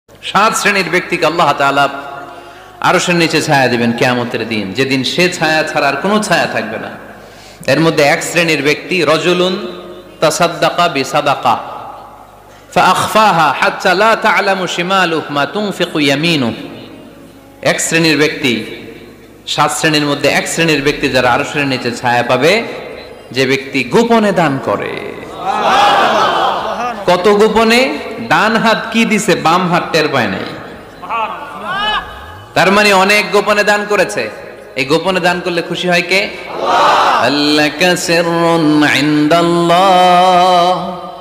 সাত শ্রেণীর ব্যক্তিকে আল্লাহ তাআলা আরশের নিচে ছায়া দিবেন কিয়ামতের দিন, যেদিন সে ছায়া ছাড়া আর কোনো ছায়া থাকবে না। এর মধ্যে এক শ্রেণীর ব্যক্তি রজুলুন তাসাদ্দাকা বিসাদাকা ফাআখফাহা হাত্তা লা তা'লামু শিমালুহু মা তুনফিকু ইয়ামিনুহু। এক শ্রেণীর ব্যক্তি, সাত শ্রেণীর মধ্যে এক শ্রেণীর ব্যক্তি যারা আরশের নিচে ছায়া পাবে, যে ব্যক্তি গোপনে দান করে। কত গোপনে? ডান হাত কি দিছে বাম হাত টের পায় নাই। তার মানে অনেক গোপনে দান করেছে। এই গোপনে দান করলে খুশি হয় কে? আল্লাকা সিররুন ইনদাল্লাহ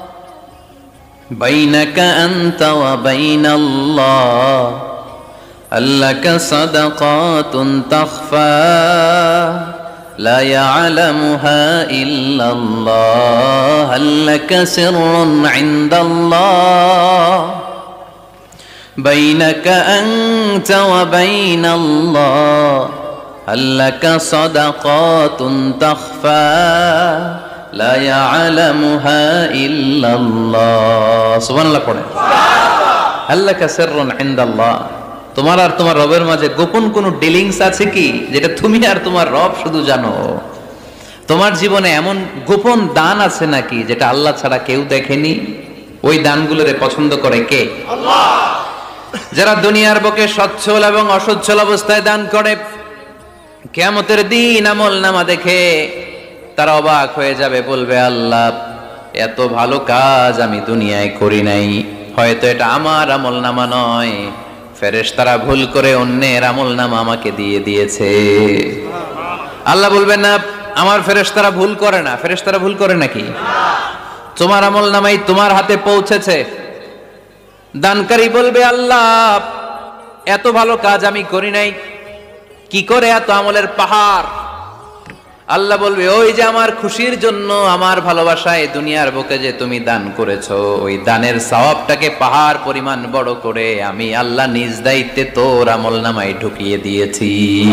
বাইনাকা আনতা ওয়া বাইনাল্লাহ আল্লাকা সাদাকাতুন তাখফা লা ইয়ালামুহা ইল্লাল্লাহ আল্লাকা সিররুন ইনদাল্লাহ বাইনাকা আনতা ওয়া বাইনাল্লাহ আল্লাকা সাদাকাতুন তাখফা লা ইয়ালামুহা ইল্লাল্লাহ। সুবহানাল্লাহ পড়ে। আল্লাকা সিররুন ইনদাল্লাহ, তোমার আর তোমার রবের মাঝে গোপন কোনো ডিলিংস আছে কি, যেটা তুমি আর তোমার রব শুধু জানো? তোমার জীবনে এমন গোপন দান আছে নাকি যেটা আল্লাহ ছাড়া কেউ দেখেনি? ওই দানগুলোরে পছন্দ করে কে? আল্লাহ। যারা দুনিয়ার বুকে সচ্ছল এবং অসচ্ছল অবস্থায় দান করে, কিয়ামতের দিন আমল নামা দেখে তারা অবাক হয়ে যাবে, বলবে আল্লাহ এত ভালো কাজ আমি দুনিয়ায় করি নাই, হয়তো এটা আমার আমল নামা নয়, ফেরেশতারা ভুল করে অন্যের আমল নামা আমাকে দিয়ে দিয়েছে। আল্লাহ বলবেন না, আমার ফেরেশতারা ভুল করে না। ফেরেশতারা ভুল করে নাকি? তোমার আমল নামাই তোমার হাতে পৌঁছেছে। দানকারী বলবে আল্লাহ এত ভালো কাজ আমি করি নাই, কি করে এত আমলের পাহাড়? আল্লাহ বলবে ওই যে আমার খুশির জন্য, আমার ভালোবাসায় দুনিয়ার বুকে যে তুমি দান করেছো, ওই দানের সওয়াবটাকে পাহাড় পরিমাণ বড় করে আমি আল্লাহ নিজ দায়িত্বে তোর আমলনামায় ঢুকিয়ে দিয়েছি।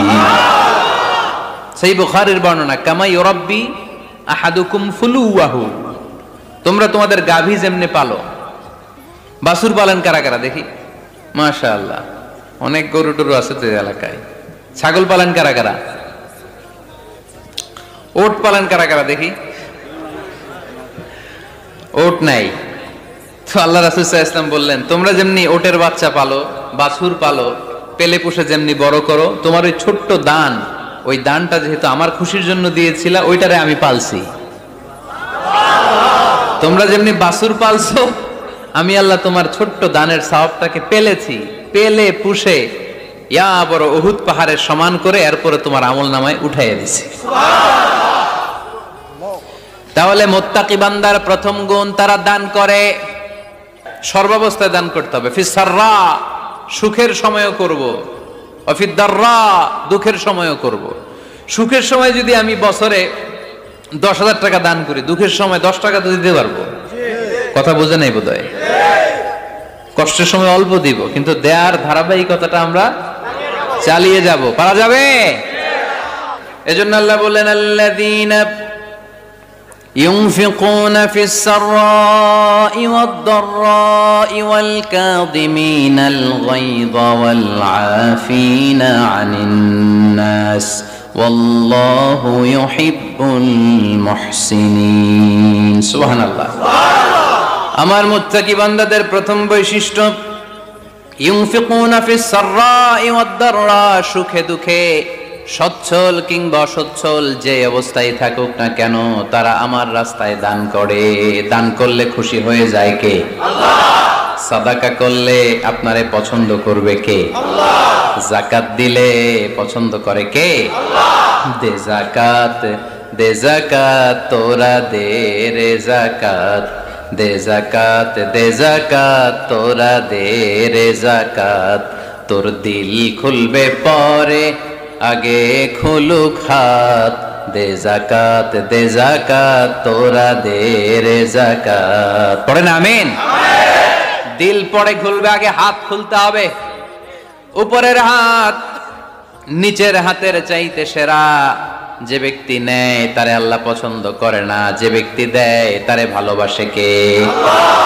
সেই বুখারীর বর্ণনা, কামা ইউরাব্বি আহাদুকুম ফুলুয়াহু, তোমরা তোমাদের গাভী যেমনে পালো। বাছুর পালন কারা কারা দেখি? মাশাআল্লাহ, অনেক গরু টরু আছে তো এলাকায়। ছাগল পালন কারা কারা? ওট পালন কারা কারা দেখি? ওট নাই তো আল্লাহ রাসূল সাল্লাল্লাহু আলাইহি ওয়াসাল্লাম বললেন, তোমরা যেমনি ওটের বাচ্চা পালো, বাছুর পালো, পেলে পুষে যেমনি বড় করো, তোমার ওই ছোট্ট দান, ওই দানটা যেহেতু আমার খুশির জন্য দিয়েছিলা, ওইটারে আমি পালছি। তোমরা যেমনি বাছুর পালছো, আমি আল্লাহ তোমার ছোট্ট দানের সওয়াবটাকে পেলেছি, পেলে পুষে ইয়া বড় উহুদ পাহাড়ের সমান করে এরপরে তোমার আমলনামায় উঠাইয়া দিছি। তাহলে মুত্তাকি বান্দার প্রথম গুণ, তারা দান করে। সর্বাবস্থায় দান করতে হবে। ফিস সাররা, সুখের সময়ও করব, ওয়াফিদ দাররা, দুঃখের সময়ও করব। সুখের সময় যদি আমি বছরে 10,000 টাকা দান করি, দুঃখের সময় 10 টাকা তো দিতে পারবো। কথা বোঝে নাই বোধহয়? কষ্টের সময় অল্প দিব, কিন্তু দেয়ার ধারাবাহিকতাটা আমরা চালিয়ে যাব। পারা যাবে? এজন্য আল্লাহ বললেন, আল্লাযীনা ينفقون في السراء والضراء والكاظمين الغيظ والعافين عن الناس والله يحب المحسنين। সুবহানাল্লাহ। আমার মুত্তাকি বান্দাদের প্রথম বৈশিষ্ট্য, ইউনফিকুনা ফিস সাররাই ওয়াদ দাররা, সুখে দুঃখে, সচ্ছল কিংবা অসচ্ছল যে অবস্থায় থাকুক না কেন, তারা আমার রাস্তায় দান করে। দান করলে খুশি হয়ে যায় কে? আল্লাহ। সাদাকা করলে আপনারে পছন্দ করবে কে? আল্লাহ। যাকাত দিলে পছন্দ করে কে? আল্লাহ। দে যাকাত, দে যাকাত, তোরা দে রে যাকাত, দে যাকাত, দে যাকাত, তোরা দে রে যাকাত, তোর দিল খুলবে পরে আগে খুলুক হাত, দে যাকাত, দে যাকাত, তোরা দে রে যাকাত। পড়েন আমিন। দিল পরে খুলবে, আগে হাত খুলতে হবে। উপরের হাত নিচের হাতের চাইতে সেরা। যে ব্যক্তি নেয় তারে আল্লাহ পছন্দ করে না, যে ব্যক্তি দেয় তারে ভালোবাসে কে? আল্লাহ।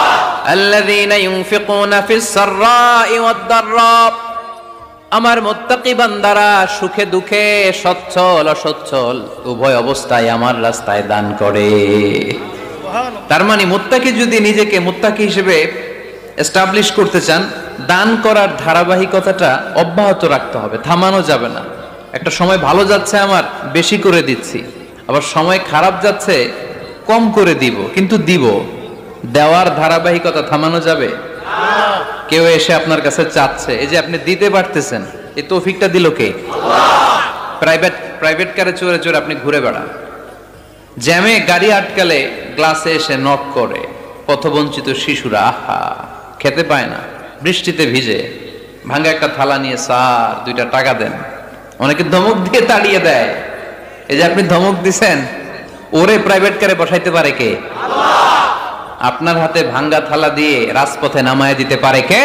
আল্লাযীনা ইউনফিকুনা ফিস সাররাই ওয়াদ দাররা, আমার মুত্তাকি বান্দারা সুখে দুঃখে সচ্ছল অসচ্ছল উভয় অবস্থায় আমার রাস্তায় দান করে। তার মানে মুত্তাকি যদি নিজেকে মুত্তাকি হিসেবে এস্টাবলিশ করতে চান, দান করার ধারাবাহিকতাটা অব্যাহত রাখতে হবে, থামানো যাবে না। একটা সময় ভালো যাচ্ছে আমার, বেশি করে দিচ্ছি, আবার সময় খারাপ যাচ্ছে, কম করে দিব, কিন্তু দিব। দেওয়ার ধারাবাহিকতা থামানো যাবে? কেউ এসে আপনার কাছে চাচ্ছে, এই যে আপনি দিতে পারতেছেন, এই তৌফিকটা দিল কে? প্রাইভেট কারে চড়ে চড়ে আপনি ঘুরে বেড়ান, জ্যামে গাড়ি আটকালে গ্লাসে এসে নক করে, পথবঞ্চিত শিশুরা আহা খেতে পায় না, বৃষ্টিতে ভিজে, ভাঙা একটা থালা নিয়ে স্যার 2টা টাকা দেন। অনেকে ধমক দিয়ে তাড়িয়ে দেয়। এই যে আপনি ধমক দিছেন, ওরে প্রাইভেট কারে বসাইতে পারে কে? আপনার হাতে ভাঙ্গা থালা দিয়ে রাজপথে নামায় দিতে পারে কে?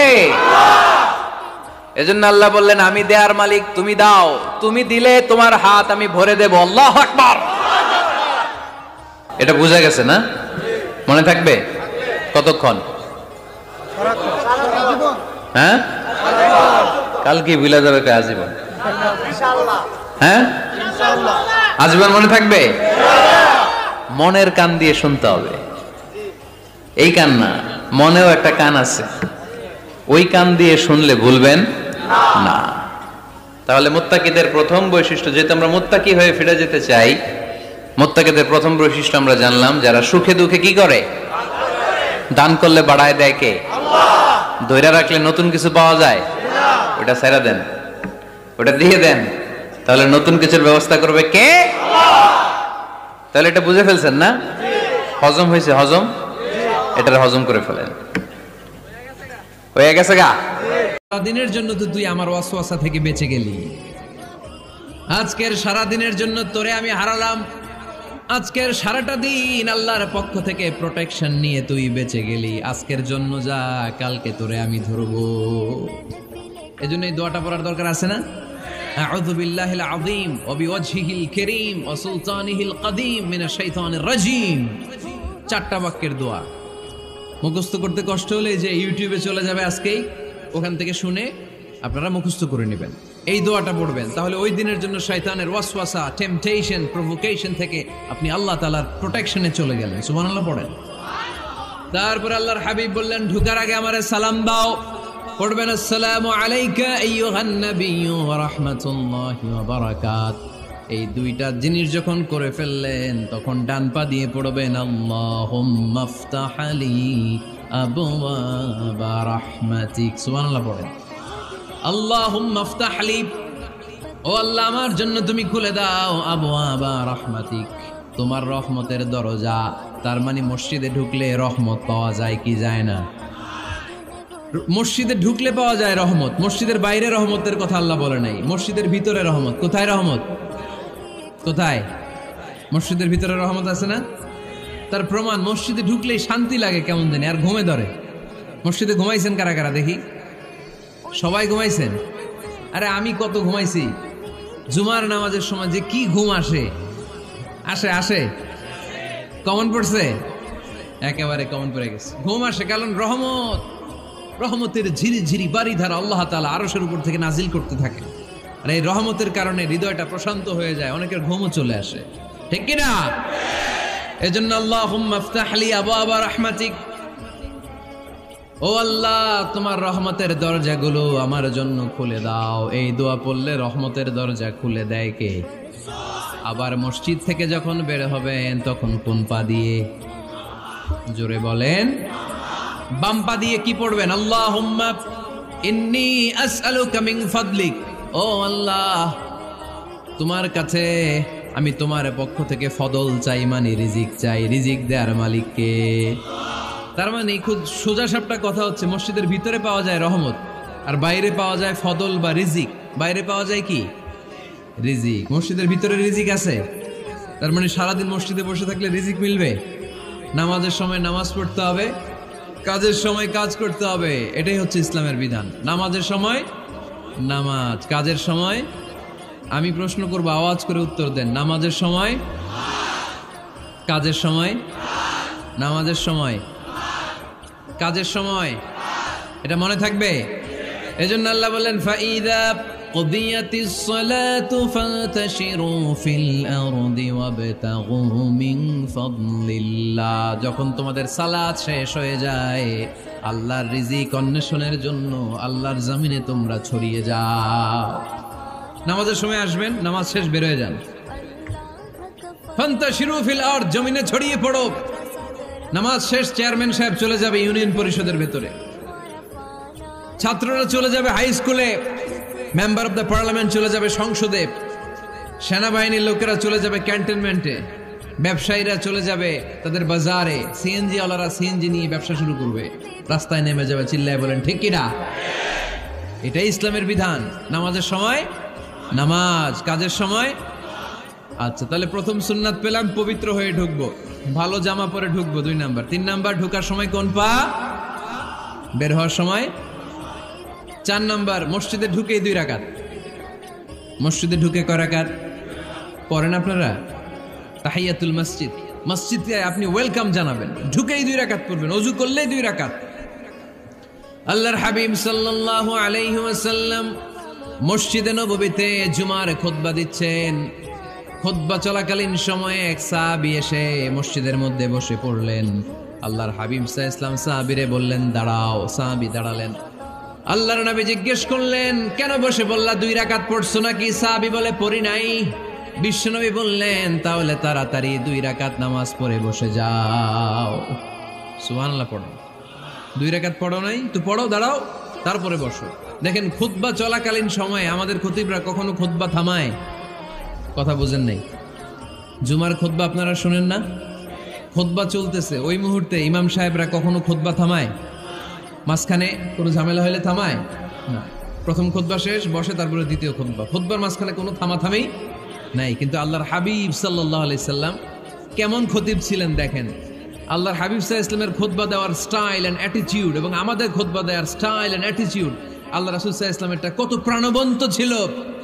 এজন্য আল্লাহ বললেন, আমি দেয়ার মালিক, তুমি দাও, তুমি দিলে তোমার হাত আমি ভরে দেব। আল্লাহু আকবার। এটা বুঝা গেছে না? মনে থাকবে কতক্ষণ? হ্যাঁ, কালকে ভুলে যাবে আজীবন। হ্যাঁ, আজীবন মনে থাকবে। মনের কান দিয়ে শুনতে হবে। এই কান না, মনেও একটা কান আছে, ওই কান দিয়ে শুনলে ভুলবেন না। তাহলে মুত্তাকিদের প্রথম বৈশিষ্ট্য, যেহেতু আমরা মুত্তাকি হয়ে ফিরে যেতে চাই, মুত্তাকিদের প্রথম বৈশিষ্ট্য আমরা জানলাম, যারা সুখে দুঃখে কি করে? দান করলে বাড়ায় দেয় কে? ধৈর্য রাখলে নতুন কিছু পাওয়া যায়? ওটা ছেড়ে দেন, ওটা দিয়ে দেন, তাহলে নতুন কিছুর ব্যবস্থা করবে কে? তাহলে এটা বুঝে ফেলছেন না? হজম হয়েছে? হজম, এটার হজম করে ফেলেন। হয়ে গেছে গা? সারাদিনের জন্য তো তুই আমার ওয়াসওয়াসা থেকে বেঁচে গেলি, আজকের সারাদিনের জন্য তোরে আমি হারালাম, আজকের সারাটা দিন আল্লাহর পক্ষ থেকে প্রোটেকশন নিয়ে তুই বেঁচে গেলি, আজকের জন্য যা, কালকে তোরে আমি ধরবো। এজন্য এই দোয়াটা পড়ার দরকার আছে না? আউযু বিল্লাহিল আযীম ওয়া বিওয়াজহিল কারীম ওয়া সুলতানিহিল কাদীম মিনাশ শাইতানির রাজীম। 4টা বাক্যের দোয়া। মুখস্থ করতে কষ্ট হলে যে ইউটিউবে চলে যাবে আজকেই, ওখান থেকে শুনে আপনারা মুখস্থ করে নেবেন, এই দোয়াটা পড়বেন, তাহলে ওই দিনের জন্য শয়তানের ওয়াসওয়াসা, টেম্পটেশন, প্রভোকেশন থেকে আপনি আল্লাহ তাআলার প্রোটেকশনে চলে গেলেন। সুবহানাল্লাহ পড়েন। তারপর আল্লাহর হাবিব বললেন, ঢোকার আগে আমারে সালাম দাও। পড়বেন, আসসালামু আলাইকা আইয়ুহান নাবিয়্যু ওয়া রাহমাতুল্লাহি ওয়া বারাকাত। এই 2টা জিনিস যখন করে ফেললেন, তখন ডান পা দিয়ে পড়বেন, আল্লাহুম্মা ইফতাহ লি আবওয়াবা রাহমাতিক। সুবহানাল্লাহ পড়েন। আল্লাহুম্মা ইফতাহ লি, ও আল্লাহ আমার জন্য তুমি খুলে দাও, আবওয়াবা রাহমাতিক, তোমার রহমতের দরজা। তার মানে মসজিদে ঢুকলে রহমত পাওয়া যায় কি যায় না? মসজিদে ঢুকলে পাওয়া যায় রহমত, মসজিদের বাইরে রহমতের কথা আল্লাহ বলে নাই। মসজিদের ভিতরে রহমত। কোথায় রহমত? কোথায়? মসজিদের ভিতরে রহমত আছে না? তার প্রমাণ, মসজিদে ঢুকলেই শান্তি লাগে কেমন জানি, আর ঘুমে ধরে। মসজিদে ঘুমাইছেন কারা কারা দেখি? সবাই ঘুমাইছেন? আরে আমি কত ঘুমাইছি। জুমার নামাজের সময় যে কি ঘুম আসে, আসে আসে, কমন পড়ছে, একেবারে কমন পড়ে গেছে। ঘুম আসে কারণ রহমত, রহমতের ঝিরি ঝিরি বাড়ি ধারা আল্লাহ তাআলা আরশের উপর থেকে নাজিল করতে থাকে, আর এই রহমতের কারণে হৃদয়টা প্রশান্ত হয়ে যায়, অনেকের ঘুমও চলে আসে, ঠিক কিনা? এজন্য আল্লাহুম্মা ইফতাহ লি আবওয়াবা রাহমাতিক, ও আল্লাহ তোমার রহমতের দরজাগুলো আমার জন্য খুলে দাও। এই দোয়া পড়লে রহমতের দরজা খুলে দেয় কে? আবার মসজিদ থেকে যখন বের হবেন তখন কোন পা দিয়ে? জোরে বলেন। বাম পা দিয়ে কি পড়বেন? আল্লাহুম্মা ইন্নী আসআলুকা মিন ফাদলিক, ও আল্লাহ তোমার কাছে আমি তোমার পক্ষ থেকে ফদল চাই, মানে রিজিক চাই। রিজিক দেয়ার মালিক কে? তার মানে খুব সোজা সাপটা কথা হচ্ছে, মসজিদের ভিতরে পাওয়া যায় রহমত, আর বাইরে পাওয়া যায় ফদল বা রিজিক। বাইরে পাওয়া যায় কি? রিজিক। মসজিদের ভিতরে রিজিক আছে। তার মানে সারাদিন মসজিদে বসে থাকলে রিজিক মিলবে? নামাজের সময় নামাজ পড়তে হবে, কাজের সময় কাজ করতে হবে, এটাই হচ্ছে ইসলামের বিধান। নামাজের সময় নামাজ, কাজের সময়। আমি প্রশ্ন করবো, আওয়াজ করে উত্তর দেন। নামাজের সময়, কাজের সময়, নামাজের সময়, কাজের সময়, এটা মনে থাকবে। এজন্য আল্লাহ বললেন ফাইদা কুদিয়াতিস সালাতু ফান্তাশিরু ফিল আরদি ওয়াবতাগু মিন ফাদলিল্লাহ। যখন তোমাদের সালাত শেষ হয়ে যায়, আল্লাহর রিজিক অন্বেষণের জন্য আল্লাহর জমিনে তোমরা ছড়িয়ে যাও। নামাজের সময় আসবেন, নামাজ শেষ বের হয়ে যান। ফান্তাশিরু ফিল আরদ, জমিনে ছড়িয়ে পড়ো। নামাজ শেষ, চেয়ারম্যান সাহেব চলে যাবে ইউনিয়ন পরিষদের ভেতরে, ছাত্ররা চলে যাবে হাই স্কুলে, মেম্বার অফ দ্য পার্লামেন্ট চলে যাবে সংসদে, সেনাবাহিনীর লোকেরা চলে যাবে ক্যান্টনমেন্টে, ব্যবসায়ীরা চলে যাবে তাদের বাজারে, সিএনজি ওয়ালারা সিএনজি নিয়ে ব্যবসা শুরু করবে, রাস্তায় নেমে যাবে, চিল্লায় বলেন ঠিক কিনা? এটাই ইসলামের বিধান। নামাজের সময় নামাজ, কাজের সময়। আচ্ছা, তাহলে প্রথম সুন্নাত পেলাম, পবিত্র হয়ে ঢুকবো, ভালো জামা পরে ঢুকবো 2 নাম্বার। 3 নাম্বার, ঢোকার সময় কোন পা, বের হওয়ার সময় 4 নাম্বার, মসজিদে ঢুকেই 2 রাকাত। মসজিদে ঢুকে কয় রাকাত পড়েন আপনারা? তাহিয়াতুল মসজিদ, মসজিদে আপনি ওয়েলকাম জানাবেন, ঢুকেই 2 রাকাত পড়বেন, ওযু করলেই 2 রাকাত। আল্লাহর হাবিব সাল্লাল্লাহু আলাইহি ওয়াসাল্লাম মসজিদে নববীতে জুমার খুতবা দিচ্ছেন। খুতবা চলাকালীন সময়ে এক সাহাবী এসে মসজিদের মধ্যে বসে পড়লেন। আল্লাহর হাবিব সাল্লাল্লাহু আলাইহি ওয়াসাল্লাম সাহাবীরে বললেন দাঁড়াও। সাহাবী দাঁড়ালেন। আল্লাহর নবী জিজ্ঞেস করলেন কেন বসে বললা, 2 রাকাত পড়ছো নাকি? সাহাবী বলে পড়ি নাই। বিশ্বনবী বললেন তাহলে তাড়াতাড়ি 2 রাকাত নামাজ পড়ে বসে যাও। সুবহানাল্লাহ। পড়ো, 2 রাকাত পড়ো নাই তো পড়ো, দাঁড়াও, তারপরে বসো। দেখেন খুতবা চলাকালীন সময়ে আমাদের খতিবরা কখনো খুতবা থামায়? কথা বুঝেন নাই? জুমার খুতবা আপনারা শুনেন না? খুতবা চলতেছে, ওই মুহূর্তে ইমাম সাহেবরা কখনো খুতবা থামায়? মাঝখানে কোনো ঝামেলা হলে থামায় না। প্রথম খুতবা শেষ, বসে, তারপরে দ্বিতীয় খুতবা। খুতবার মাঝখানে কোনো থামাথামি নাই। কিন্তু আল্লাহর হাবিব সাল্লাল্লাহু আলাইহি সাল্লাম কেমন খতিব ছিলেন দেখেন। আল্লাহর হাবিব সাল্লাল্লাহু আলাইহি ওয়াসাল্লামের খুতবা দেওয়ার স্টাইল এন্ড অ্যাটিটিউড এবং আমাদের খুতবা দেওয়ার স্টাইল এন্ড অ্যাটিটিউড, আল্লাহ রাসূল সাল্লাল্লাহু আলাইহি ওয়াসাল্লামেরটা কত প্রাণবন্ত ছিল।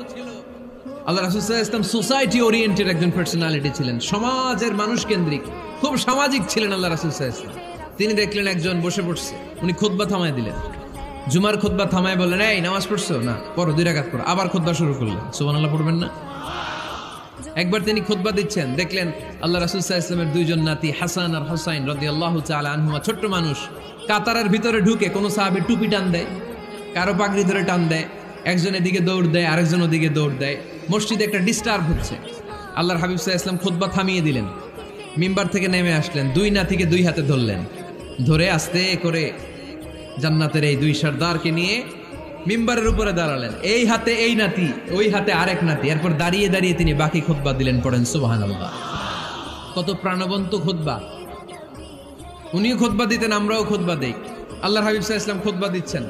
আল্লাহ রাসূল সাল্লাল্লাহু আলাইহি ওয়াসাল্লাম সোসাইটি ওরিয়েন্টেড একজন পার্সোনালিটি ছিলেন, সমাজের মানুষ কেন্দ্রিক, খুব সামাজিক ছিলেন আল্লাহ রাসূল সাল্লাল্লাহু আলাইহি ওয়াসাল্লাম। তিনি দেখলেন একজন বসে পড়ছে, উনি খুতবা থামায় দিলেন। জুমার খুতবা থামায় বললেন এই নামাজ পড়ছো না, পড়ো, 2 রাকাত পড়ো। আবার খুতবা শুরু করলেন। সুবহানাল্লাহ পড়বেন না? একবার তিনি খুতবা দিচ্ছেন, দেখলেন আল্লাহ রাসূল সাল্লাল্লাহু আলাইহি ওয়াসাল্লামের 2 জন নাতি হাসান আর হুসাইন রাদিয়াল্লাহু তাআলা আনহুমা, ছোট্ট মানুষ, কাতারের ভিতরে ঢুকে কোনো সাহাবী টুপি টান দেয়, কারো পাগড়ি ধরে টান দেয়, একজন এদিকে দৌড় দেয়, আরেকজন ওদিকে দৌড় দেয়। মসজিদে একটা ডিস্টার্ব হচ্ছে। আল্লাহর হাবিব সাল্লাল্লাহু আলাইহি ওয়াসাল্লাম খুতবা থামিয়ে দিলেন, মিম্বার থেকে নেমে আসলেন, 2 নাতিকে 2 হাতে ধরলেন, ধরে আস্তে করে জান্নাতের এই 2 সর্দারকে নিয়ে মিম্বারের উপরে দাঁড়ালেন। এই হাতে এই নাতি, ওই হাতে আরেক নাতি। এরপর দাঁড়িয়ে দাঁড়িয়ে তিনি বাকি খুতবা দিলেন। পড়েন সুবহানাল্লাহ। কত প্রাণবন্ত খুতবা। উনিও খুতবা দিতেন, আমরাও খুতবা দেই। আল্লাহর হাবিব সাল্লাল্লাহু আলাইহি ওয়াসাল্লাম খুতবা দিচ্ছেন।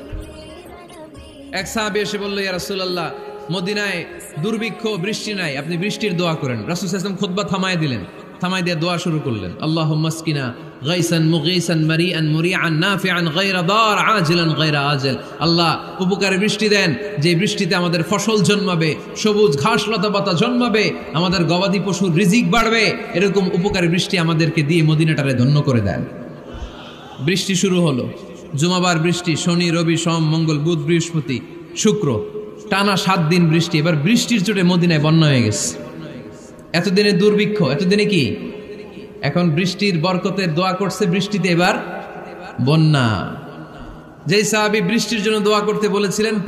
এক সাহাবী এসে বলল ইয়া রাসূলুল্লাহ, মদিনায় দুর্ভিক্ষ, বৃষ্টি নাই, আপনি বৃষ্টির দোয়া করেন। রাসূল সাল্লাল্লাহু আলাইহি ওয়াসাল্লাম খুতবা থামায় দিলেন, থামায় দিয়ে দোয়া শুরু করলেন। আল্লাহুম্মা আসকিনা গাইসান মুগীসান মারিআন মুরিআন নাফিআন গায়রা দার আজিলান গায়রা আজল। আল্লাহ উপকারে বৃষ্টি দেন, যে বৃষ্টিতে আমাদের ফসল জন্মাবে, সবুজ ঘাস লতা পাতা জন্মাবে, আমাদের গবাদি পশুর রিজিক বাড়বে, এরকম উপকারী বৃষ্টি আমাদেরকে দিয়ে মদিনাটারে ধন্য করে দেন। বৃষ্টি শুরু হলো। জুমাবার বৃষ্টি, শনি রবি সোম মঙ্গল বুধ বৃহস্পতি শুক্র, টানা 7 দিন বৃষ্টি। এবার বৃষ্টির চোটে মদিনায় বন্যা হয়ে গেছে। এতদিনে দুর্ভিক্ষ, এতদিনে কি? এখন বৃষ্টির বরকতের দোয়া করছে, বৃষ্টিতে এবার বন্যা। যেই সাহাবী বৃষ্টির জন্য দোয়া করতে বলেছিলেন